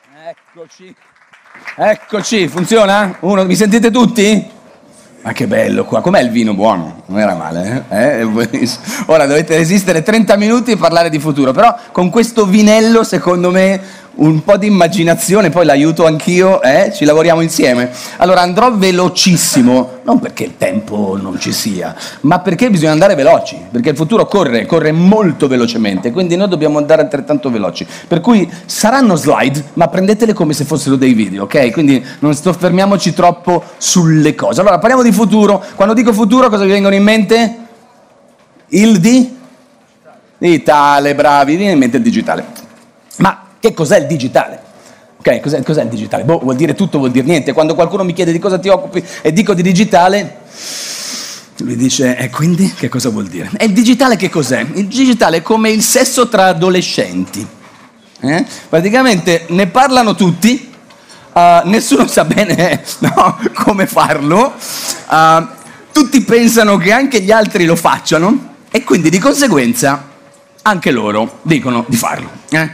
Eccoci. Eccoci, funziona? Uno, mi sentite tutti? Ma che bello qua, com'è il vino buono? Non era male, eh? È buonissimo. Ora dovete resistere 30 minuti e parlare di futuro, però con questo vinello secondo me un po' di immaginazione, poi l'aiuto anch'io, ci lavoriamo insieme. Allora andrò velocissimo, non perché il tempo non ci sia, ma perché bisogna andare veloci, perché il futuro corre molto velocemente, quindi noi dobbiamo andare altrettanto veloci. Per cui saranno slide, ma prendetele come se fossero dei video, ok? Quindi non soffermiamoci troppo sulle cose. Allora parliamo di futuro. Quando dico futuro cosa vi vengono in mente? Il digitale, bravi, viene in mente il digitale. Ma che cos'è il digitale? Ok, cos'è il digitale? Boh, vuol dire tutto, vuol dire niente. Quando qualcuno mi chiede di cosa ti occupi e dico di digitale, lui dice, e quindi che cosa vuol dire? E il digitale che cos'è? Il digitale è come il sesso tra adolescenti. Praticamente ne parlano tutti, nessuno sa bene come farlo, tutti pensano che anche gli altri lo facciano e quindi di conseguenza anche loro dicono di farlo.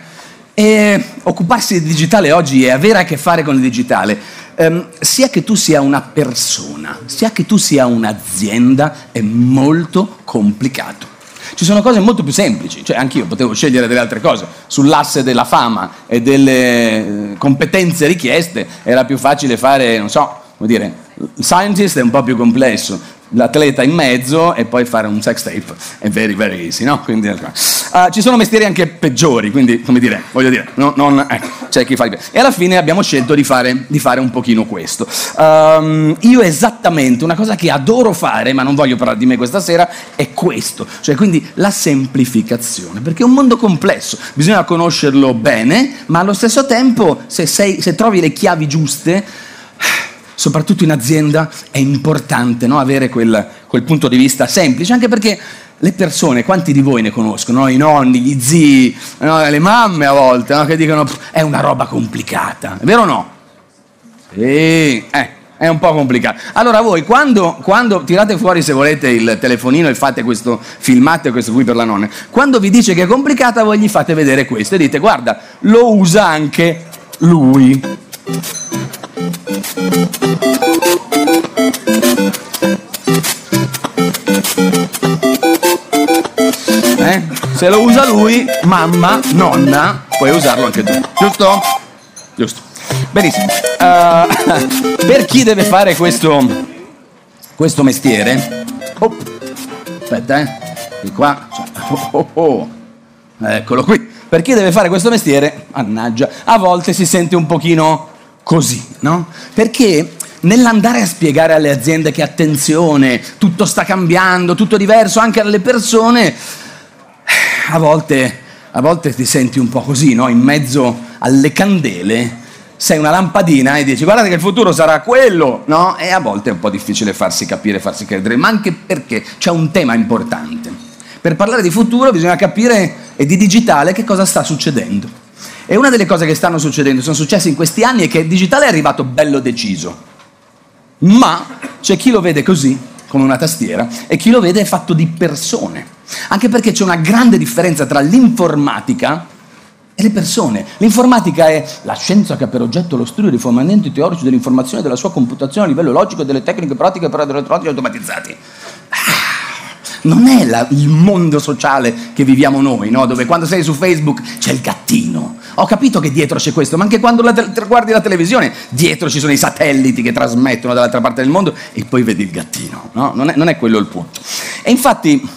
E occuparsi di digitale oggi è avere a che fare con il digitale, sia che tu sia una persona, sia che tu sia un'azienda, è molto complicato. Ci sono cose molto più semplici, cioè anch'io potevo scegliere delle altre cose, sull'asse della fama e delle competenze richieste era più facile fare, non so, come dire, il scientist è un po' più complesso, l'atleta in mezzo e poi fare un sex tape è very very easy, no? Quindi ci sono mestieri anche peggiori, quindi come dire, voglio dire, c'è chi fa il... E alla fine abbiamo scelto di fare un pochino questo. Io esattamente una cosa che adoro fare, ma non voglio parlare di me questa sera, è questo, cioè quindi la semplificazione, perché è un mondo complesso, bisogna conoscerlo bene, ma allo stesso tempo se trovi le chiavi giuste, soprattutto in azienda è importante, no? Avere quel punto di vista semplice, anche perché le persone, quanti di voi ne conoscono? I nonni, gli zii, le mamme a volte, no? Che dicono è una roba complicata, è vero o no? Sì, è un po' complicato. Allora voi quando tirate fuori, se volete, il telefonino e fate questo, filmate questo qui per la nonna, quando vi dice che è complicata voi gli fate vedere questo e dite guarda, lo usa anche lui. Se lo usa lui, mamma, nonna, puoi usarlo anche tu, giusto? Giusto. Benissimo. Per chi deve fare questo mestiere, aspetta, di qua, eccolo qui. Per chi deve fare questo mestiere, mannaggia, a volte si sente un pochino così, no? Perché nell'andare a spiegare alle aziende che attenzione, tutto sta cambiando, tutto è diverso, anche alle persone, a volte ti senti un po' così, no? In mezzo alle candele sei una lampadina e dici guardate che il futuro sarà quello, no? E a volte è un po' difficile farsi capire, farsi credere, ma anche perché c'è un tema importante. Per parlare di futuro bisogna capire e di digitale che cosa sta succedendo. E una delle cose che stanno succedendo, sono successe in questi anni, è che il digitale è arrivato bello deciso. Ma c'è chi lo vede così, come una tastiera, e chi lo vede è fatto di persone. Anche perché c'è una grande differenza tra l'informatica e le persone. L'informatica è la scienza che ha per oggetto lo studio dei fondamenti teorici dell'informazione e della sua computazione a livello logico e delle tecniche pratiche per elettronici automatizzati. Non è il mondo sociale che viviamo noi, no? Dove quando sei su Facebook c'è il gattino. Ho capito che dietro c'è questo, ma anche quando guardi la televisione, dietro ci sono i satelliti che trasmettono dall'altra parte del mondo e poi vedi il gattino, no? Non è quello il punto. E infatti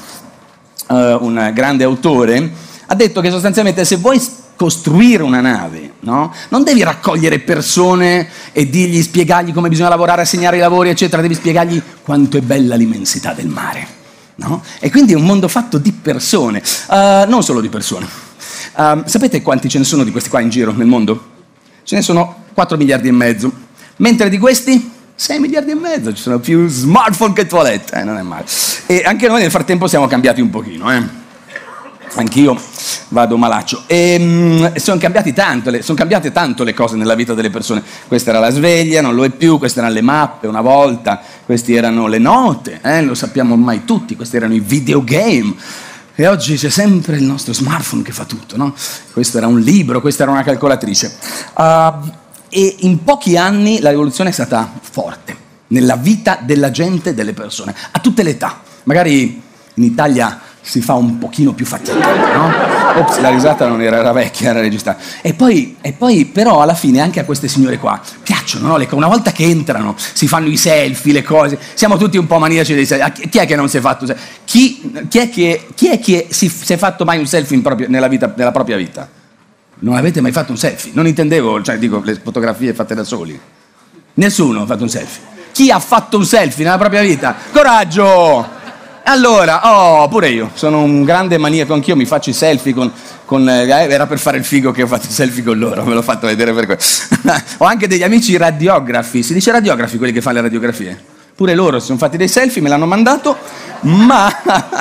un grande autore ha detto che sostanzialmente se vuoi costruire una nave, no? Non devi raccogliere persone e spiegargli come bisogna lavorare, assegnare i lavori, eccetera, devi spiegargli quanto è bella l'immensità del mare, no? E quindi è un mondo fatto di persone, non solo di persone. Sapete quanti ce ne sono di questi qua in giro nel mondo? Ce ne sono 4 miliardi e mezzo, mentre di questi 6 miliardi e mezzo, ci sono più smartphone che toilette, non è male. E anche noi nel frattempo siamo cambiati un pochino, Anch'io vado malaccio. E sono cambiate tanto le cose nella vita delle persone. Questa era la sveglia, non lo è più, queste erano le mappe una volta, queste erano le note, lo sappiamo ormai tutti, questi erano i videogame. E oggi c'è sempre il nostro smartphone che fa tutto, no? Questo era un libro, questa era una calcolatrice. E in pochi anni la rivoluzione è stata forte nella vita della gente, delle persone, a tutte le età. Magari in Italia si fa un pochino più fatica, no? Ops, la risata non era vecchia, era registrata. E poi però alla fine anche a queste signore qua piacciono, no? Una volta che entrano si fanno i selfie, le cose, siamo tutti un po' maniaci dei selfie. Chi è che non si è fatto chi è che si è fatto mai un selfie nella propria vita? Non avete mai fatto un selfie? Non intendevo, dico, le fotografie fatte da soli. Nessuno ha fatto un selfie. Chi ha fatto un selfie nella propria vita? Coraggio! Allora, pure io, sono un grande maniaco, anch'io mi faccio i selfie era per fare il figo che ho fatto i selfie con loro, me l'ho fatto vedere per questo. Ho anche degli amici radiografi, si dice radiografi quelli che fanno le radiografie? Pure loro si sono fatti dei selfie, me l'hanno mandato, ma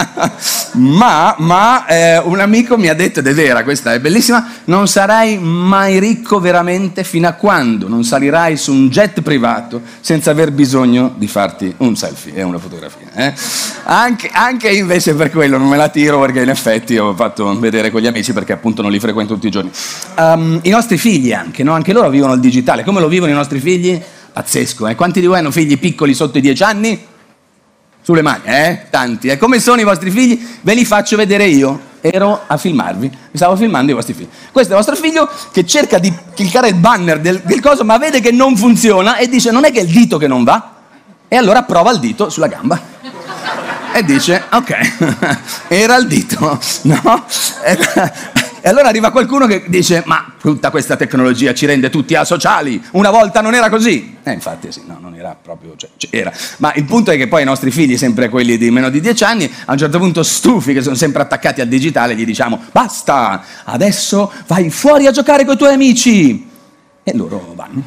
un amico mi ha detto, ed è vera, questa è bellissima, non sarai mai ricco veramente fino a quando non salirai su un jet privato senza aver bisogno di farti un selfie e una fotografia. Anche invece per quello non me la tiro, perché in effetti ho fatto vedere con gli amici, perché appunto non li frequento tutti i giorni. I nostri figli anche, no? Anche loro vivono il digitale. Come lo vivono i nostri figli? Pazzesco, eh? Quanti di voi hanno figli piccoli sotto i 10 anni? Sulle mani, tanti. Come sono i vostri figli? Ve li faccio vedere io. Ero a filmarvi, mi stavo filmando i vostri figli. Questo è il vostro figlio che cerca di cliccare il banner del coso, ma vede che non funziona e dice: non è che è il dito che non va? E allora prova il dito sulla gamba. E dice: ok, era il dito, no? E allora arriva qualcuno che dice: ma tutta questa tecnologia ci rende tutti asociali, una volta non era così. Infatti sì, no, non era proprio, era. Ma il punto è che poi i nostri figli, sempre quelli di meno di 10 anni, a un certo punto, stufi che sono sempre attaccati al digitale, gli diciamo: basta, adesso vai fuori a giocare con i tuoi amici. E loro vanno.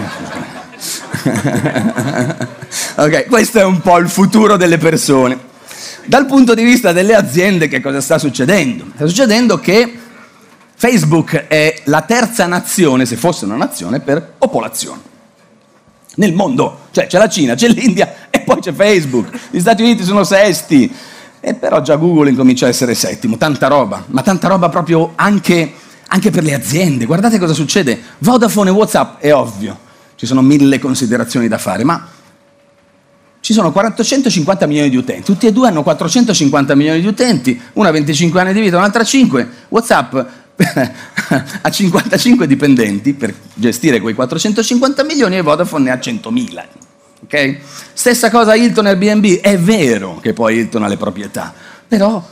Ok, questo è un po' il futuro delle persone. Dal punto di vista delle aziende, che cosa sta succedendo? Sta succedendo che Facebook è la terza nazione, se fosse una nazione, per popolazione nel mondo. Cioè c'è la Cina, c'è l'India e poi c'è Facebook. Gli Stati Uniti sono sesti, e però già Google incomincia a essere settimo. Tanta roba, ma tanta roba proprio anche per le aziende. Guardate cosa succede. Vodafone e WhatsApp, è ovvio, ci sono 1000 considerazioni da fare, ma ci sono 450 milioni di utenti, tutti e due hanno 450 milioni di utenti, una ha 25 anni di vita, un'altra 5. WhatsApp ha 55 dipendenti per gestire quei 450 milioni e Vodafone ne ha 100.000. Okay? Stessa cosa Hilton e Airbnb, è vero che poi Hilton ha le proprietà, però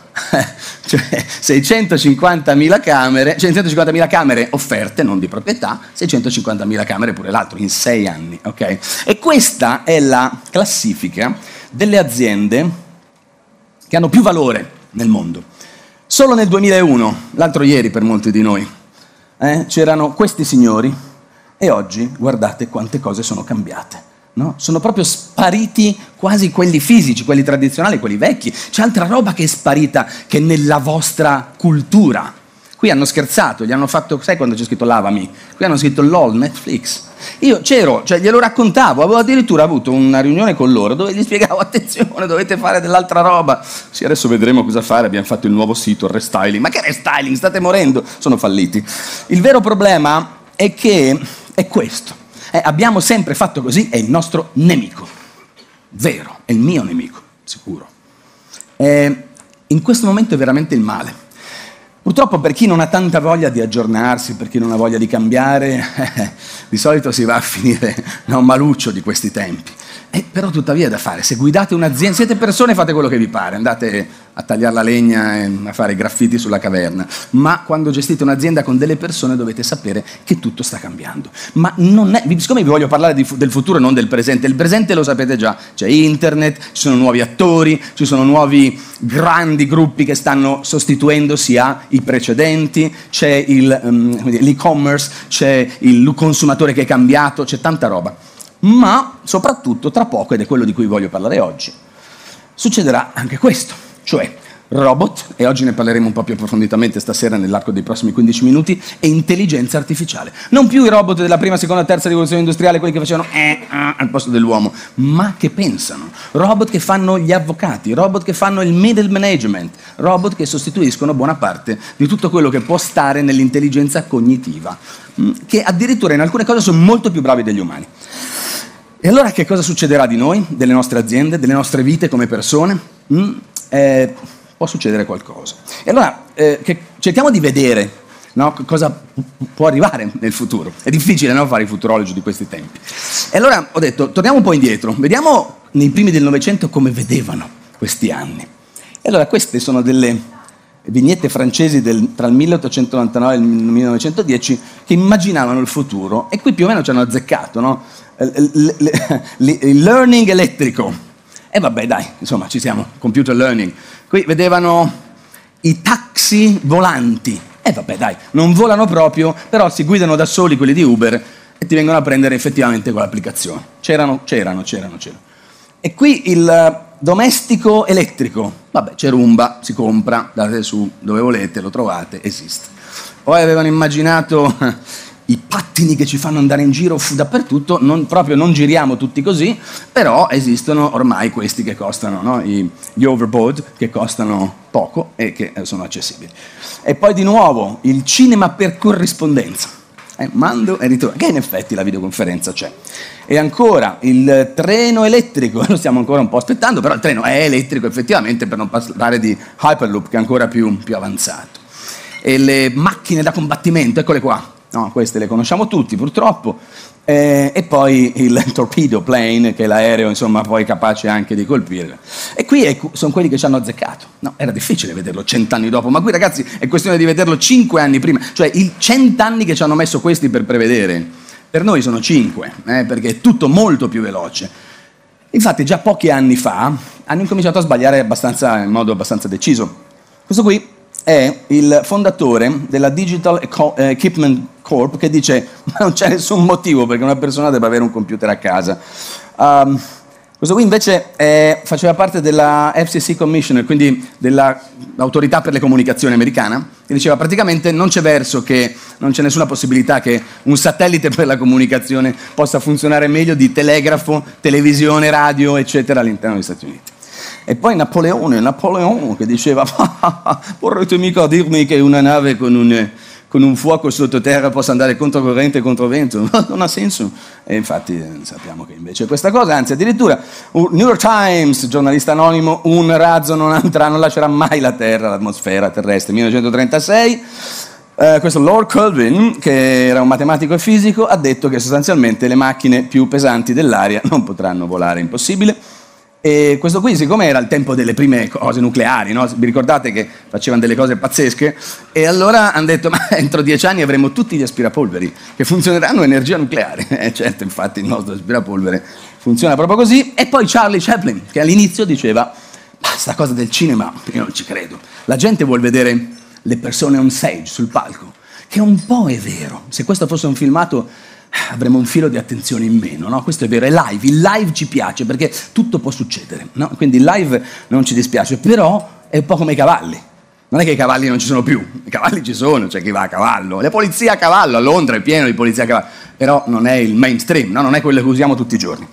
650.000 camere, 150.000 camere offerte, non di proprietà, 650.000 camere pure l'altro, in 6 anni. Okay? E questa è la classifica delle aziende che hanno più valore nel mondo. Solo nel 2001, l'altro ieri per molti di noi, c'erano questi signori e oggi guardate quante cose sono cambiate. No? Sono proprio spariti quasi quelli fisici, quelli tradizionali, quelli vecchi. C'è altra roba che è sparita, che è nella vostra cultura. Qui hanno scherzato, gli hanno fatto, sai quando c'è scritto lavami? Qui hanno scritto LOL, Netflix. Io c'ero, glielo raccontavo, avevo addirittura avuto una riunione con loro dove gli spiegavo: attenzione, dovete fare dell'altra roba. Sì, adesso vedremo cosa fare, abbiamo fatto il nuovo sito, il restyling. Ma che restyling? State morendo. Sono falliti. Il vero problema è che è questo. Abbiamo sempre fatto così, è il nostro nemico. Vero, è il mio nemico, sicuro. In questo momento è veramente il male. Purtroppo per chi non ha tanta voglia di aggiornarsi, per chi non ha voglia di cambiare, di solito si va a finire da un maluccio di questi tempi. Però tuttavia è da fare. Se guidate un'azienda, siete persone, fate quello che vi pare, andate a tagliare la legna e a fare i graffiti sulla caverna. Ma quando gestite un'azienda con delle persone dovete sapere che tutto sta cambiando. Ma non è, siccome vi voglio parlare del futuro e non del presente, il presente lo sapete già, c'è internet, ci sono nuovi attori, ci sono nuovi grandi gruppi che stanno sostituendosi ai precedenti, c'è l'e-commerce, c'è il consumatore che è cambiato, c'è tanta roba. Ma soprattutto tra poco, ed è quello di cui voglio parlare oggi, succederà anche questo, cioè robot, e oggi ne parleremo un po' più approfonditamente stasera nell'arco dei prossimi 15 minuti, e intelligenza artificiale. Non più i robot della prima, seconda, terza rivoluzione industriale, quelli che facevano al posto dell'uomo, ma che pensano. Robot che fanno gli avvocati, robot che fanno il middle management, robot che sostituiscono buona parte di tutto quello che può stare nell'intelligenza cognitiva, che addirittura in alcune cose sono molto più bravi degli umani. E allora che cosa succederà di noi, delle nostre aziende, delle nostre vite come persone? Può succedere qualcosa. E allora cerchiamo di vedere, no, cosa può arrivare nel futuro. È difficile, no, fare i futurologi di questi tempi. E allora ho detto, torniamo un po' indietro, vediamo nei primi del Novecento come vedevano questi anni. E allora queste sono delle vignette francesi tra il 1899 e il 1910 che immaginavano il futuro, e qui più o meno ci hanno azzeccato, no? Il learning elettrico. E vabbè, dai, insomma, ci siamo, computer learning. Qui vedevano i taxi volanti. E vabbè, dai, non volano proprio, però si guidano da soli quelli di Uber e ti vengono a prendere effettivamente con l'applicazione. C'erano. E qui il domestico elettrico. Vabbè, c'è Roomba, si compra, date su dove volete, lo trovate, esiste. Poi avevano immaginato i pattini che ci fanno andare in giro dappertutto, non giriamo tutti così, però esistono ormai questi che costano, no? Gli overboard, che costano poco e che sono accessibili. E poi di nuovo il cinema per corrispondenza, mando e ritorno, che in effetti la videoconferenza c'è. E ancora il treno elettrico, lo stiamo ancora un po' aspettando, però il treno è elettrico effettivamente, per non parlare di Hyperloop, che è ancora più avanzato. E le macchine da combattimento, eccole qua. No, queste le conosciamo tutti purtroppo, e poi il torpedo plane, che è l'aereo, insomma, poi capace anche di colpire. E qui sono quelli che ci hanno azzeccato. No, era difficile vederlo 100 anni dopo, ma qui ragazzi è questione di vederlo 5 anni prima, cioè i 100 anni che ci hanno messo questi per prevedere, per noi sono 5, perché è tutto molto più veloce. Infatti già pochi anni fa hanno incominciato a sbagliare in modo abbastanza deciso. Questo qui è il fondatore della Digital Equipment Corp, che dice ma non c'è nessun motivo perché una persona debba avere un computer a casa. Questo qui invece faceva parte della FCC Commissioner, quindi dell'autorità per le comunicazioni americana, che diceva praticamente non c'è verso che, non c'è nessuna possibilità che un satellite per la comunicazione possa funzionare meglio di telegrafo, televisione, radio, eccetera, all'interno degli Stati Uniti. E poi Napoleon che diceva vorrete mica dirmi che una nave con un fuoco sottoterra possa andare controcorrente e controvento? Non ha senso. E infatti sappiamo che invece è questa cosa, anzi addirittura New York Times, giornalista anonimo, un razzo non lascerà mai la Terra, l'atmosfera terrestre, 1936. Questo Lord Kelvin, che era un matematico e fisico, ha detto che sostanzialmente le macchine più pesanti dell'aria non potranno volare, impossibile. E questo qui, siccome era il tempo delle prime cose nucleari, no? Vi ricordate che facevano delle cose pazzesche? E allora hanno detto, ma entro 10 anni avremo tutti gli aspirapolveri che funzioneranno a energia nucleare. Certo, infatti il nostro aspirapolvere funziona proprio così. E poi Charlie Chaplin, che all'inizio diceva, ma sta cosa del cinema, io non ci credo. La gente vuol vedere le persone on stage, sul palco, che un po' è vero. Se questo fosse un filmato avremo un filo di attenzione in meno, no? Questo è vero, è live, il live ci piace perché tutto può succedere, no? Quindi il live non ci dispiace, però è un po' come i cavalli. Non è che i cavalli non ci sono più, i cavalli ci sono, c'è chi va a cavallo, la polizia a cavallo, a Londra è pieno di polizia a cavallo, però non è il mainstream, no? Non è quello che usiamo tutti i giorni.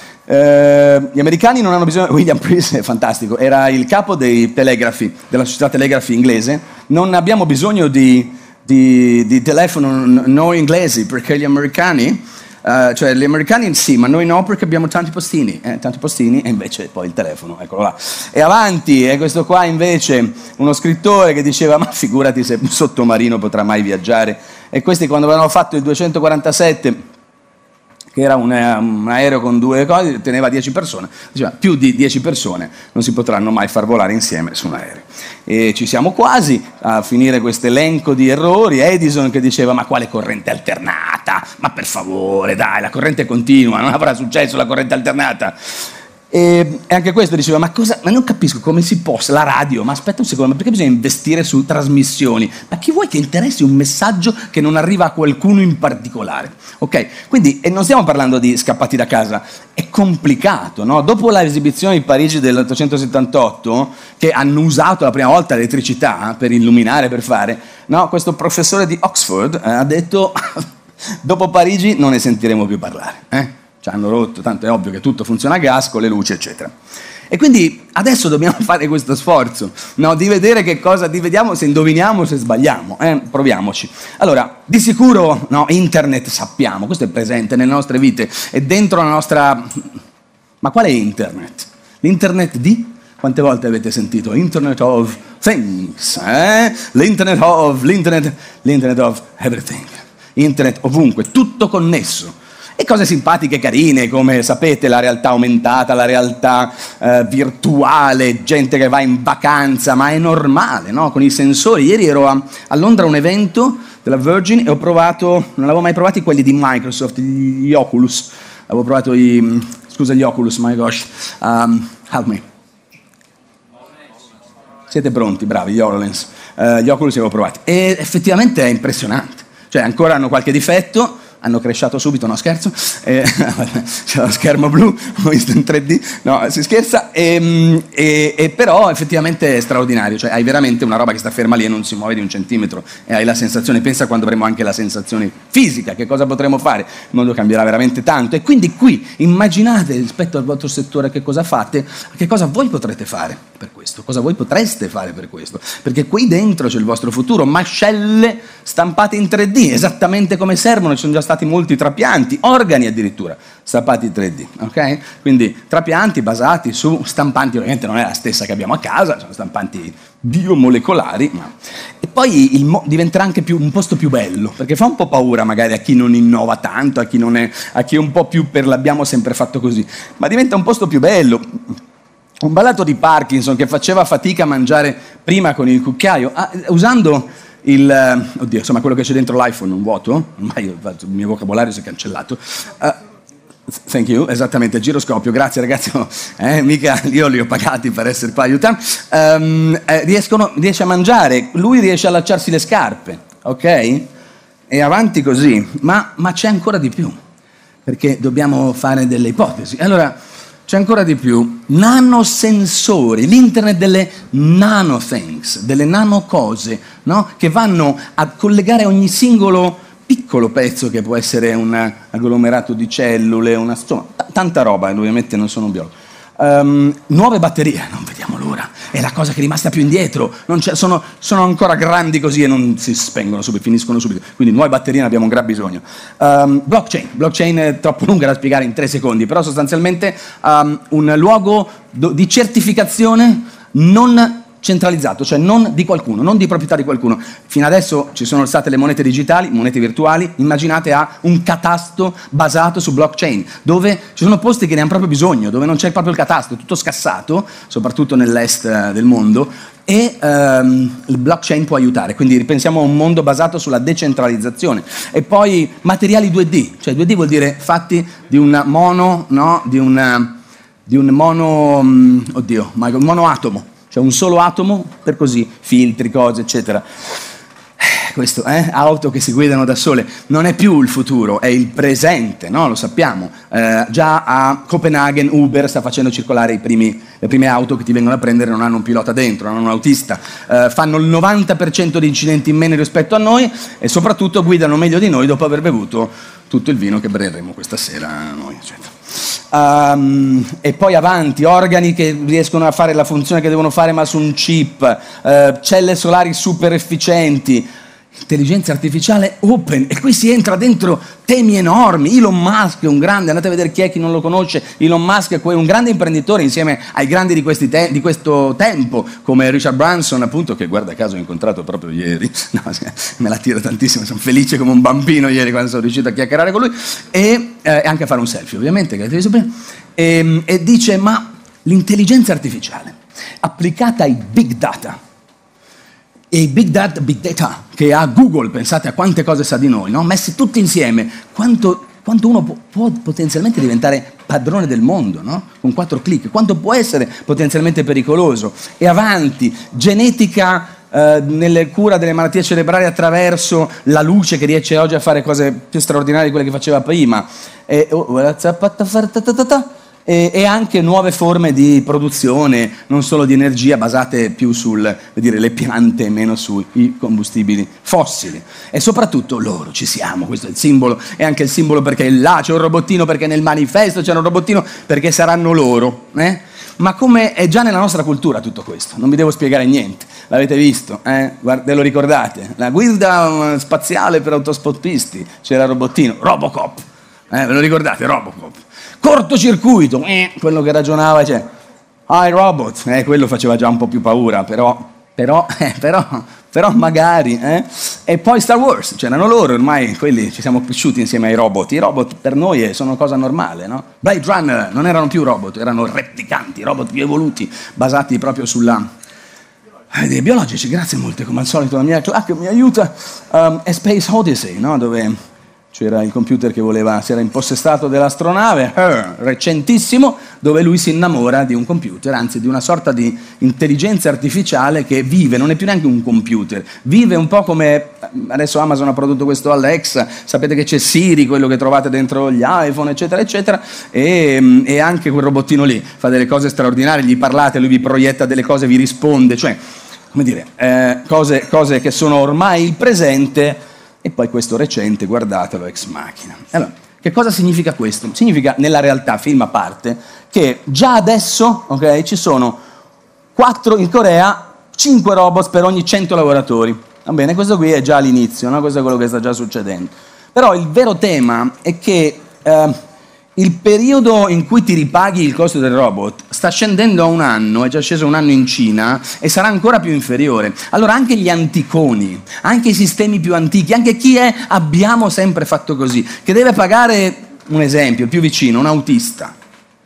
Gli americani non hanno bisogno, William Prince è fantastico, era il capo dei telegrafi, della società telegrafi inglese, non abbiamo bisogno di telefono noi inglesi, perché gli americani, cioè gli americani sì, ma noi no, perché abbiamo tanti postini e invece poi il telefono, eccolo là. E avanti, e questo qua invece uno scrittore che diceva ma figurati se un sottomarino potrà mai viaggiare, e questi quando avevano fatto il 247, che era un aereo con 2 cose, teneva 10 persone, diceva più di 10 persone non si potranno mai far volare insieme su un aereo. E ci siamo quasi a finire questo elenco di errori. Edison che diceva ma quale corrente alternata? Ma per favore dai, la corrente continua, non avrà successo la corrente alternata. E anche questo diceva, ma non capisco come si possa, la radio, ma aspetta un secondo, ma perché bisogna investire su trasmissioni? Ma chi vuoi che interessi un messaggio che non arriva a qualcuno in particolare? Ok? Quindi, e non stiamo parlando di scappati da casa, è complicato, no? Dopo l'esibizione di Parigi dell'878, che hanno usato la prima volta l'elettricità per illuminare, per fare, no? Questo professore di Oxford ha detto, dopo Parigi non ne sentiremo più parlare, Ci hanno rotto, tanto è ovvio che tutto funziona a gas, con le luci, eccetera. E quindi adesso dobbiamo fare questo sforzo, no? Di vedere che cosa, vediamo se indoviniamo, se sbagliamo, proviamoci. Allora, di sicuro, no, internet sappiamo, questo è presente nelle nostre vite, è dentro la nostra... Ma qual è internet? L'internet di? Quante volte avete sentito? Internet of things, l'internet of everything. Internet ovunque, tutto connesso. E cose simpatiche, carine, come sapete la realtà aumentata, la realtà virtuale, gente che va in vacanza, ma è normale, no? Con i sensori. Ieri ero a Londra a un evento della Virgin e ho provato, non avevo mai provati quelli di Microsoft, gli Oculus. Avevo provato gli Oculus, my gosh, help me. Siete pronti? Bravi, gli HoloLens. Gli Oculus li avevo provati. E effettivamente è impressionante. Cioè ancora hanno qualche difetto, hanno cresciuto subito, no scherzo, c'è lo schermo blu, ho visto in 3D, no si scherza, però effettivamente è straordinario, cioè hai veramente una roba che sta ferma lì e non si muove di un centimetro e hai la sensazione, pensa quando avremo anche la sensazione fisica, che cosa potremo fare, il mondo cambierà veramente tanto e quindi qui immaginate rispetto al vostro settore che cosa fate, che cosa voi potrete fare per questo, cosa voi potreste fare per questo, perché qui dentro c'è il vostro futuro, mascelle stampate in 3D, esattamente come servono, ci sono già stati molti trapianti, organi addirittura, stampati in 3D, ok? Quindi trapianti basati su stampanti, ovviamente non è la stessa che abbiamo a casa, sono stampanti biomolecolari, e poi diventerà anche un posto più bello, perché fa un po' paura magari a chi non innova tanto, a chi è un po' più per l'abbiamo sempre fatto così, ma diventa un posto più bello. Un malato di Parkinson che faceva fatica a mangiare prima con il cucchiaio, usando oddio, insomma, quello che c'è dentro l'iPhone, un vuoto, ormai il mio vocabolario si è cancellato. Thank you, esattamente, giroscopio, grazie ragazzi, mica io li ho pagati per essere qua a aiutare. Riesce a mangiare, lui riesce a allacciarsi le scarpe, ok? E avanti così, ma c'è ancora di più, perché dobbiamo fare delle ipotesi. Allora, c'è ancora di più, nanosensori, l'internet delle nanothings, delle nanocose, no? Che vanno a collegare ogni singolo piccolo pezzo che può essere un agglomerato di cellule, insomma, tanta roba, ovviamente non sono un biologo. Nuove batterie, non vediamo l'ora, è la cosa che è rimasta più indietro, sono ancora grandi così e non si spengono subito, finiscono subito, quindi nuove batterie ne abbiamo un gran bisogno. Blockchain è troppo lunga da spiegare in 3 secondi, però sostanzialmente un luogo di certificazione non centralizzato, cioè non di qualcuno, non di proprietà di qualcuno. Fino adesso ci sono state le monete digitali, monete virtuali, immaginate un catasto basato su blockchain, dove ci sono posti che ne hanno proprio bisogno, dove non c'è proprio il catasto, è tutto scassato, soprattutto nell'est del mondo, e il blockchain può aiutare, quindi ripensiamo a un mondo basato sulla decentralizzazione. E poi materiali 2D, cioè 2D vuol dire fatti di un monoatomo, cioè un solo atomo, per così, filtri, cose, eccetera. Questo, auto che si guidano da sole, non è più il futuro, è il presente, no? Lo sappiamo. Già a Copenaghen Uber sta facendo circolare le prime auto che ti vengono a prendere, non hanno un pilota dentro, non hanno un autista. Fanno il 90% di incidenti in meno rispetto a noi e soprattutto guidano meglio di noi dopo aver bevuto tutto il vino che berremo questa sera noi, eccetera. E poi avanti, organi che riescono a fare la funzione che devono fare ma su un chip, celle solari super efficienti, intelligenza artificiale open, e qui si entra dentro temi enormi. Elon Musk è un grande, andate a vedere chi non lo conosce. Elon Musk è un grande imprenditore insieme ai grandi di questo tempo, come Richard Branson, appunto, che guarda caso ho incontrato proprio ieri. No, me la tiro tantissimo, sono felice come un bambino ieri quando sono riuscito a chiacchierare con lui e anche a fare un selfie, ovviamente, che avete visto prima. E dice, ma l'intelligenza artificiale applicata ai big data, e i big data che ha Google, pensate a quante cose sa di noi, no? Messi tutti insieme, quanto quanto uno può potenzialmente diventare padrone del mondo, no? Con 4 clic, quanto può essere potenzialmente pericoloso. E avanti, genetica nelle cura delle malattie cerebrali attraverso la luce che riesce oggi a fare cose più straordinarie di quelle che faceva prima. E anche nuove forme di produzione, non solo di energia, basate più sul, dire, le piante e meno sui combustibili fossili. E soprattutto loro, ci siamo, questo è il simbolo, è anche il simbolo perché là c'è un robottino, perché nel manifesto c'è un robottino, perché saranno loro, Ma come è già nella nostra cultura tutto questo, non vi devo spiegare niente, l'avete visto, ve lo ricordate? La guida spaziale per autostoppisti, c'era il robottino, Robocop, ve lo ricordate, Robocop? Cortocircuito, quello che ragionava, cioè, I Robot, quello faceva già un po' più paura, però magari, E poi Star Wars, c'erano loro, ormai quelli ci siamo cresciuti insieme ai robot. I robot per noi sono cosa normale, no? Blade Runner non erano più robot, erano replicanti, robot più evoluti, basati proprio sulla... dei biologici, grazie molte, come al solito la mia clac mi aiuta. E Space Odyssey, no? Dove c'era il computer che si era impossessato dell'astronave, recentissimo, dove lui si innamora di un computer, anzi di una sorta di intelligenza artificiale che vive, non è più neanche un computer, vive un po' come, adesso Amazon ha prodotto questo Alexa, sapete che c'è Siri, quello che trovate dentro gli iPhone, eccetera, eccetera, e anche quel robottino lì fa delle cose straordinarie, gli parlate, lui vi proietta delle cose, vi risponde, cioè, come dire, cose che sono ormai il presente. E poi questo recente, guardatelo, Ex Machina. Allora, che cosa significa questo? Significa, nella realtà, film a parte, che già adesso, ci sono 4 in Corea, 5 robot per ogni 100 lavoratori. Va bene, questo qui è già l'inizio, no? Questo è quello che sta già succedendo. Però il vero tema è che il periodo in cui ti ripaghi il costo del robot sta scendendo a 1 anno, è già sceso 1 anno in Cina e sarà ancora più inferiore. Allora anche gli anticoni, anche i sistemi più antichi, anche chi abbiamo sempre fatto così, che deve pagare, un esempio più vicino, un autista,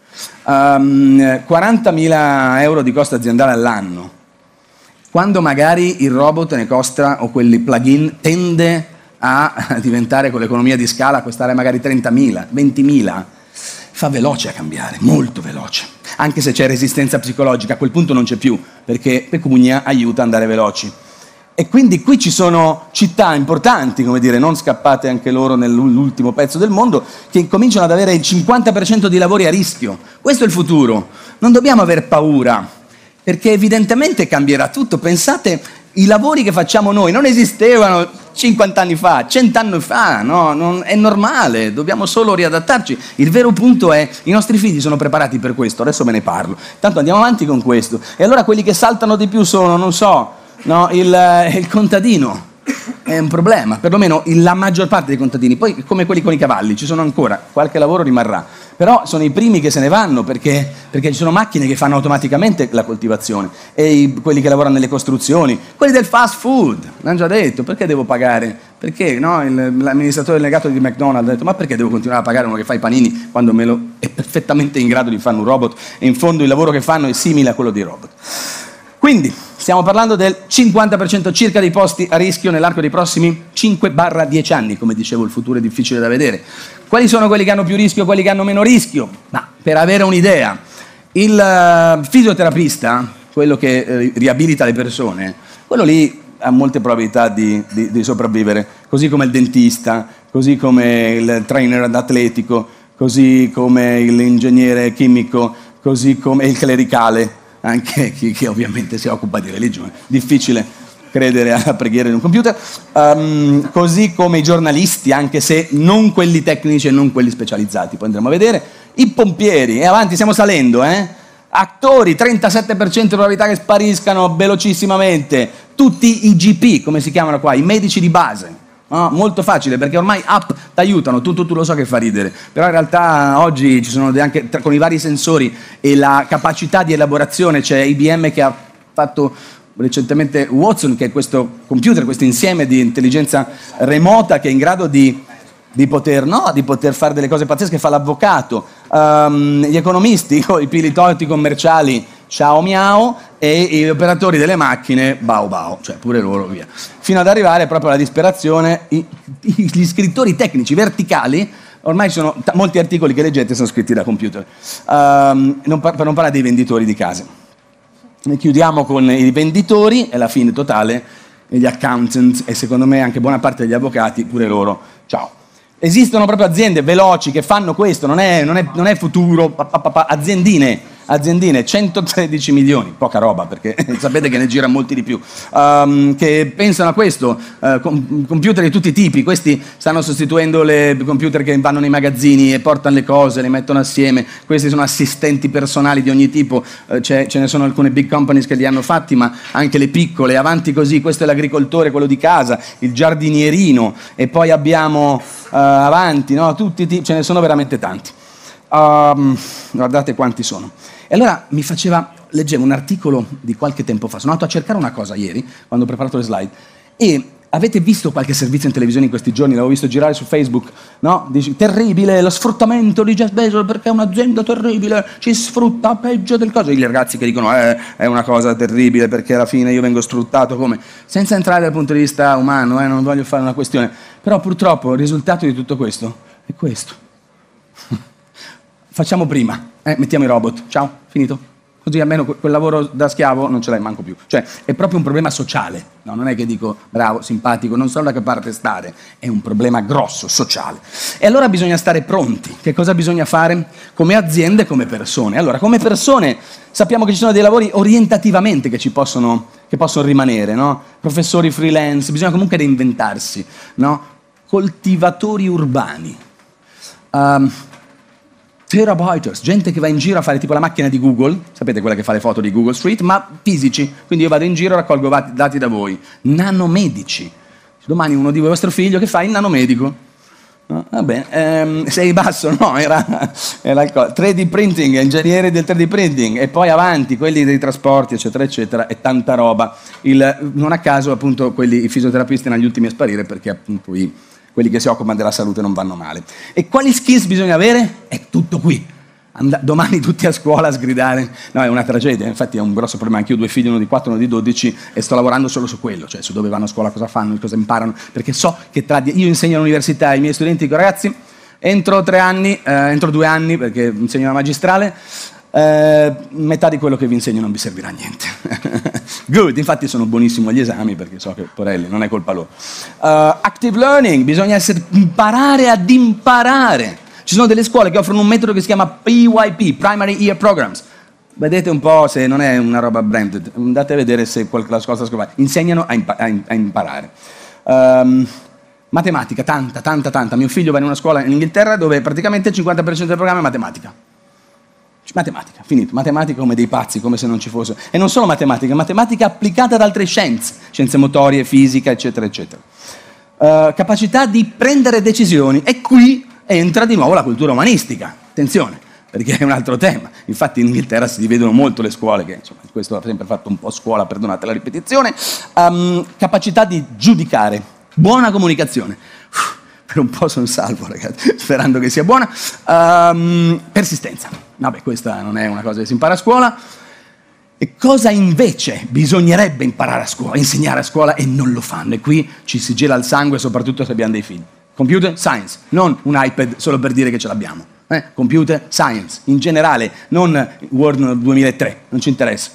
40.000 euro di costo aziendale all'anno, quando magari il robot ne costa, o quelli plugin, tende a diventare con l'economia di scala, a costare magari 30.000, 20.000, fa veloce a cambiare, molto veloce, anche se c'è resistenza psicologica, a quel punto non c'è più, perché pecunia aiuta ad andare veloci. E quindi qui ci sono città importanti, come dire, non scappate anche loro nell'ultimo pezzo del mondo, che cominciano ad avere il 50% di lavori a rischio. Questo è il futuro, non dobbiamo aver paura, perché evidentemente cambierà tutto. Pensate, i lavori che facciamo noi non esistevano 50 anni fa, 100 anni fa, no? È normale, dobbiamo solo riadattarci. Il vero punto è, i nostri figli sono preparati per questo, adesso ve ne parlo. Tanto andiamo avanti con questo. E allora quelli che saltano di più sono, non so, no, il contadino. È un problema, perlomeno la maggior parte dei contadini. Poi, come quelli con i cavalli, ci sono ancora, qualche lavoro rimarrà. Però sono i primi che se ne vanno, perché ci sono macchine che fanno automaticamente la coltivazione. E quelli che lavorano nelle costruzioni, quelli del fast food, l'hanno già detto, perché devo pagare? Perché no? L'amministratore delegato di McDonald's ha detto, ma perché devo continuare a pagare uno che fa i panini quando è perfettamente in grado di fare un robot, e in fondo il lavoro che fanno è simile a quello dei robot. Quindi, stiamo parlando del 50% circa dei posti a rischio nell'arco dei prossimi 5-10 anni, come dicevo, il futuro è difficile da vedere. Quali sono quelli che hanno più rischio, quelli che hanno meno rischio? Ma per avere un'idea, il fisioterapista, quello che riabilita le persone, quello lì ha molte probabilità di sopravvivere, così come il dentista, così come il trainer atletico, così come l'ingegnere chimico, così come il clericale, anche chi ovviamente si occupa di religione. Difficile credere alla preghiera di un computer, così come i giornalisti, anche se non quelli tecnici e non quelli specializzati, poi andremo a vedere, i pompieri, e avanti, stiamo salendo, attori, 37% di probabilità che spariscano velocissimamente, tutti i GP, come si chiamano qua, i medici di base. No, molto facile, perché ormai app ti aiutano, tu lo so che fa ridere, però in realtà oggi ci sono anche con i vari sensori e la capacità di elaborazione, c'è IBM che ha fatto recentemente Watson, che è questo computer, questo insieme di intelligenza remota che è in grado di poter fare delle cose pazzesche, fa l'avvocato, gli economisti, i piloti commerciali, ciao miao, e gli operatori delle macchine, bau bau, cioè pure loro, via. Fino ad arrivare proprio alla disperazione, gli scrittori tecnici verticali, ormai molti articoli che leggete sono scritti da computer, per non parlare dei venditori di case. Ne chiudiamo con i venditori, è la fine totale, e gli accountant, e secondo me anche buona parte degli avvocati, pure loro, ciao. Esistono proprio aziende veloci che fanno questo, non è futuro, aziendine, 113 milioni, poca roba perché sapete che ne gira molti di più, che pensano a questo, computer di tutti i tipi, questi stanno sostituendo le computer che vanno nei magazzini e portano le cose, le mettono assieme, questi sono assistenti personali di ogni tipo, ce ne sono alcune big companies che li hanno fatti, ma anche le piccole, avanti così, questo è l'agricoltore, quello di casa, il giardinierino, e poi abbiamo avanti, no? Ce ne sono veramente tanti. Guardate quanti sono. E allora leggevo un articolo di qualche tempo fa, sono andato a cercare una cosa ieri, quando ho preparato le slide, e avete visto qualche servizio in televisione in questi giorni, l'avevo visto girare su Facebook, no? Dici, terribile, lo sfruttamento di Jeff Bezos perché è un'azienda terribile, ci sfrutta peggio del coso. E gli ragazzi che dicono, è una cosa terribile perché alla fine io vengo sfruttato come? Senza entrare dal punto di vista umano, non voglio fare una questione, però purtroppo il risultato di tutto questo è questo. Facciamo prima, mettiamo i robot, ciao, finito. Così almeno quel lavoro da schiavo non ce l'hai manco più. Cioè, è proprio un problema sociale, no? Non è che dico, bravo, simpatico, non so da che parte stare, è un problema grosso, sociale. E allora bisogna stare pronti. Che cosa bisogna fare? Come aziende, come persone. Allora, come persone sappiamo che ci sono dei lavori orientativamente che possono rimanere, no? Professori freelance, bisogna comunque reinventarsi, no? Coltivatori urbani. Terabyters, gente che va in giro a fare tipo la macchina di Google, sapete quella che fa le foto di Google Street, ma fisici, quindi io vado in giro e raccolgo dati da voi. Nanomedici, domani uno di voi, vostro figlio, che fa il nanomedico? No? Vabbè, sei basso, no, era il 3D printing, ingegnere del 3D printing, e poi avanti, quelli dei trasporti, eccetera, eccetera, e tanta roba. Non a caso, appunto, i fisioterapisti erano gli ultimi a sparire perché appunto quelli che si occupano della salute non vanno male. E quali skills bisogna avere? È tutto qui. Domani tutti a scuola a sgridare. No, è una tragedia, infatti è un grosso problema. Anche io ho 2 figli, uno di 4 e uno di 12, e sto lavorando solo su quello, cioè su dove vanno a scuola, cosa fanno, cosa imparano, perché so che io insegno all'università, ai miei studenti dico, ragazzi, entro 2 anni, perché insegno la magistrale, metà di quello che vi insegno non vi servirà a niente. Good, infatti sono buonissimo agli esami perché so che, porelli, non è colpa loro. Active learning, bisogna imparare ad imparare. Ci sono delle scuole che offrono un metodo che si chiama PYP, Primary Year Programs. Vedete un po' se non è una roba branded, andate a vedere se la scuola sta scrivendo. Insegnano a imparare. Matematica, tanta. Mio figlio va in una scuola in Inghilterra dove praticamente il 50% del programma è matematica. Matematica, finito. Matematica come dei pazzi, come se non ci fosse. E non solo matematica applicata ad altre scienze motorie, fisica, eccetera, eccetera. Capacità di prendere decisioni. E qui entra di nuovo la cultura umanistica. Attenzione, perché è un altro tema. Infatti in Inghilterra si dividono molto le scuole, che insomma, questo ha sempre fatto un po' scuola, perdonate la ripetizione. Capacità di giudicare. Buona comunicazione. Per un po' sono salvo, ragazzi, sperando che sia buona. Persistenza. Vabbè, questa non è una cosa che si impara a scuola. E cosa invece bisognerebbe imparare a scuola, insegnare a scuola, e non lo fanno? E qui ci si gela il sangue, soprattutto se abbiamo dei figli. Computer science, non un iPad solo per dire che ce l'abbiamo. Computer science, in generale, non Word 2003, non ci interessa.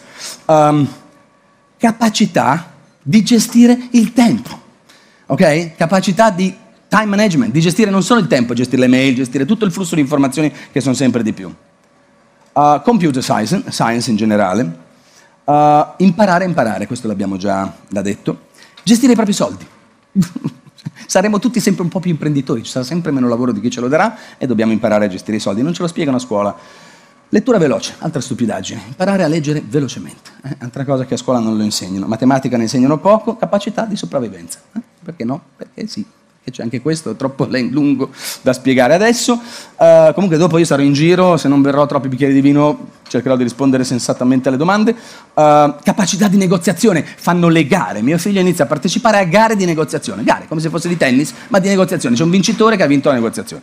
Capacità di gestire il tempo, ok? Capacità di time management, di gestire non solo il tempo, gestire le mail, gestire tutto il flusso di informazioni che sono sempre di più. Computer science in generale. Imparare a imparare, questo l'abbiamo già detto. Gestire i propri soldi. Saremo tutti sempre un po' più imprenditori, ci sarà sempre meno lavoro di chi ce lo darà e dobbiamo imparare a gestire i soldi. Non ce lo spiegano a scuola. Lettura veloce, altra stupidaggine. Imparare a leggere velocemente. Altra cosa che a scuola non lo insegnano. Matematica ne insegnano poco, capacità di sopravvivenza. Perché no? Perché sì. Che c'è anche questo, è troppo lungo da spiegare adesso. Comunque dopo io sarò in giro, se non berrò troppi bicchieri di vino cercherò di rispondere sensatamente alle domande. Capacità di negoziazione, fanno le gare. Mio figlio inizia a partecipare a gare di negoziazione, gare come se fosse di tennis, ma di negoziazione. C'è un vincitore che ha vinto la negoziazione.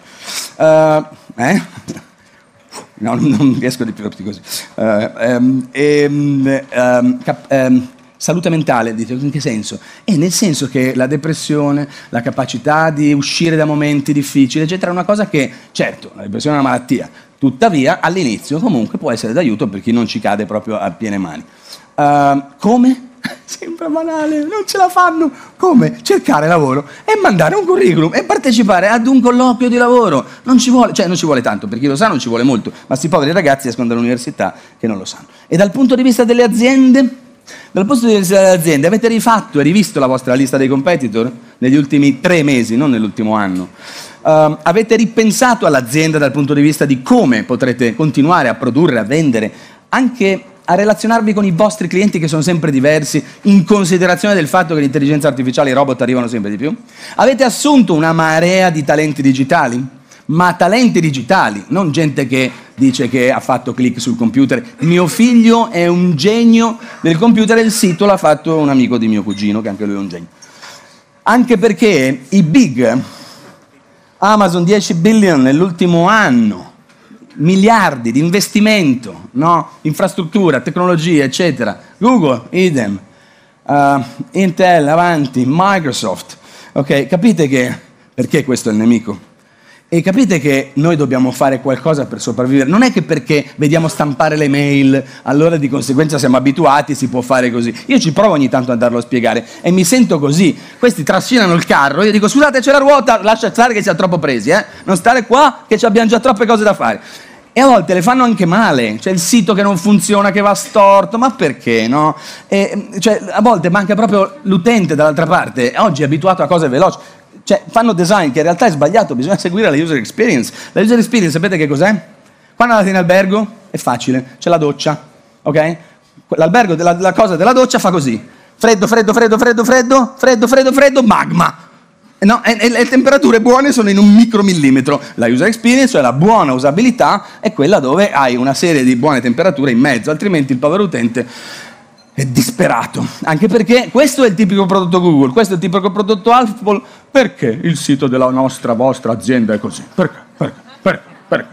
No, non riesco a dirti così. Salute mentale, dite, in che senso? Nel senso che la depressione, la capacità di uscire da momenti difficili, eccetera, è una cosa che, certo, la depressione è una malattia, tuttavia all'inizio comunque può essere d'aiuto per chi non ci cade proprio a piene mani. Come? Sembra banale, non ce la fanno. Come? Cercare lavoro e mandare un curriculum e partecipare ad un colloquio di lavoro. Non ci vuole, non ci vuole tanto, per chi lo sa non ci vuole molto, ma sti poveri ragazzi escono dall'università che non lo sanno. E dal punto di vista delle aziende? Dal punto di vista delle aziende, avete rifatto e rivisto la vostra lista dei competitor negli ultimi 3 mesi, non nell'ultimo anno? Avete ripensato all'azienda dal punto di vista di come potrete continuare a produrre, a vendere, anche a relazionarvi con i vostri clienti che sono sempre diversi, in considerazione del fatto che l'intelligenza artificiale e i robot arrivano sempre di più? Avete assunto una marea di talenti digitali? Ma talenti digitali, non gente che dice che ha fatto click sul computer. Mio figlio è un genio del computer e il sito l'ha fatto un amico di mio cugino, che anche lui è un genio. Anche perché i big, Amazon 10 billion nell'ultimo anno, miliardi di investimento, no? Infrastruttura, tecnologia, eccetera. Google, idem. Intel, avanti, Microsoft. Ok, capite che perché questo è il nemico? E capite che noi dobbiamo fare qualcosa per sopravvivere. Non è che perché vediamo stampare le mail, allora di conseguenza siamo abituati, si può fare così. Io ci provo ogni tanto a andarlo a spiegare e mi sento così. Questi trascinano il carro, io dico scusate c'è la ruota, lascia stare che siamo troppo presi, non stare qua che abbiamo già troppe cose da fare. E a volte le fanno anche male, c'è il sito che non funziona, che va storto, ma perché, no? A volte manca proprio l'utente dall'altra parte, oggi è abituato a cose veloci. Fanno design che in realtà è sbagliato, bisogna seguire la user experience. La user experience sapete che cos'è? Quando andate in albergo è facile, c'è la doccia, ok? L'albergo, la cosa della doccia fa così, freddo, magma. No, e le temperature buone sono in un micromillimetro. La user experience, cioè la buona usabilità, è quella dove hai una serie di buone temperature in mezzo, altrimenti il povero utente è disperato. Anche perché questo è il tipico prodotto Google, questo è il tipico prodotto Apple. Perché il sito della vostra azienda è così? Perché?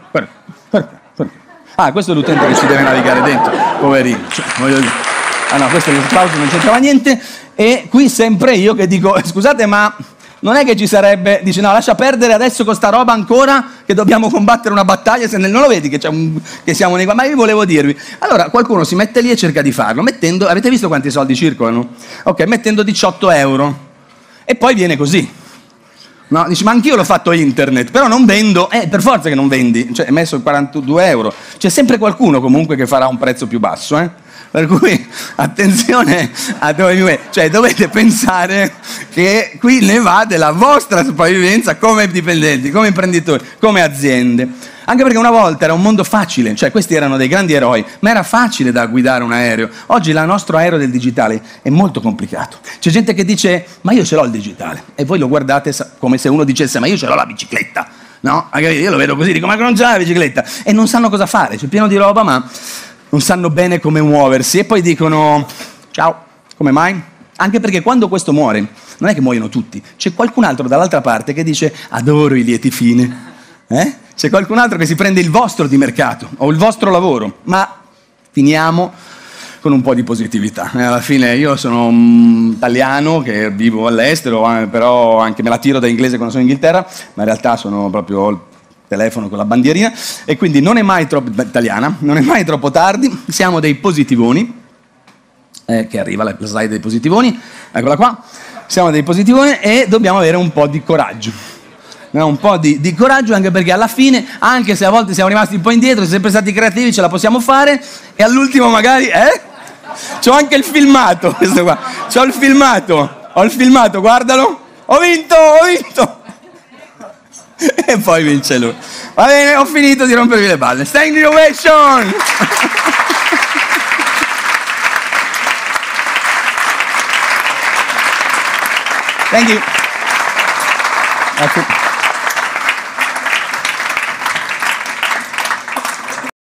Ah, questo è l'utente che ci deve navigare dentro, poverino. Voglio dire. Ah no, questo è il clauso, non c'entrava niente. E qui sempre io che dico, scusate ma non è che ci sarebbe, dice no lascia perdere adesso con sta roba ancora che dobbiamo combattere una battaglia, se non lo vedi che, che siamo nei... Ma io volevo dirvi, allora qualcuno si mette lì e cerca di farlo, mettendo, avete visto quanti soldi circolano? Ok, mettendo 18 euro e poi viene così. No, dici ma anch'io l'ho fatto internet, però non vendo, per forza che non vendi, cioè hai messo 42 euro, c'è sempre qualcuno comunque che farà un prezzo più basso, Per cui attenzione a dove dovete pensare che qui ne va della vostra sopravvivenza come dipendenti, come imprenditori, come aziende. Anche perché una volta era un mondo facile, cioè questi erano dei grandi eroi, ma era facile da guidare un aereo. Oggi il nostro aereo del digitale è molto complicato. C'è gente che dice, ma io ce l'ho il digitale, e voi lo guardate come se uno dicesse, ma io ce l'ho la bicicletta, no? Io lo vedo così, dico, ma non c'è la bicicletta? E non sanno cosa fare, c'è pieno di roba, ma non sanno bene come muoversi, e poi dicono, ciao, come mai? Anche perché quando questo muore, non è che muoiono tutti, c'è qualcun altro dall'altra parte che dice, adoro i lieti fine, C'è qualcun altro che si prende il vostro di mercato o il vostro lavoro, ma finiamo con un po' di positività. Alla fine io sono un italiano che vivo all'estero, però anche me la tiro da inglese quando sono in Inghilterra, ma in realtà sono proprio il telefono con la bandierina, e quindi non è mai troppo italiana, non è mai troppo tardi, siamo dei positivoni, che arriva la slide dei positivoni, eccola qua, siamo dei positivoni e dobbiamo avere un po' di coraggio. Un po' di coraggio, anche perché alla fine, anche se a volte siamo rimasti un po' indietro, siamo sempre stati creativi, ce la possiamo fare, e all'ultimo magari, c'ho anche il filmato, questo qua, ho il filmato, guardalo, ho vinto! E poi vince lui. Va bene, ho finito di rompervi le balle. Standing ovation! Thank you.